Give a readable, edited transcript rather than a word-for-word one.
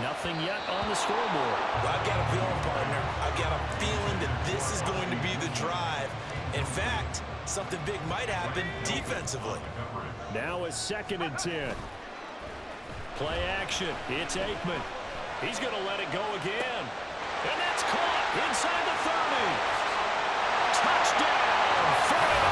Nothing yet on the scoreboard. Well, I've got a feeling, partner. I've got a feeling that this is going to be the drive. In fact, something big might happen defensively. Now a 2nd and 10. Play action. It's Aikman. He's going to let it go again. And that's caught inside the 30. Touchdown, 49.